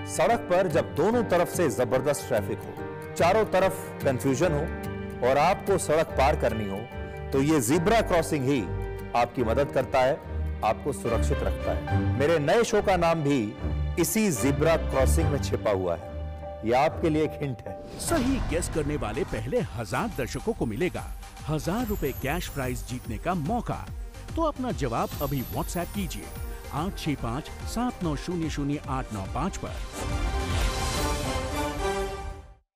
सड़क पर जब दोनों तरफ से जबरदस्त ट्रैफिक हो, चारों तरफ कंफ्यूजन हो और आपको सड़क पार करनी हो, तो ये ज़ेब्रा क्रॉसिंग ही आपकी मदद करता है, आपको सुरक्षित रखता है। मेरे नए शो का नाम भी इसी ज़ेब्रा क्रॉसिंग में छिपा हुआ है। यह आपके लिए एक हिंट है। सही गेस करने वाले पहले 1000 दर्शकों को मिलेगा 1000 रुपए कैश प्राइज जीतने का मौका। तो अपना जवाब अभी व्हाट्सएप कीजिए 865 7900895 पर।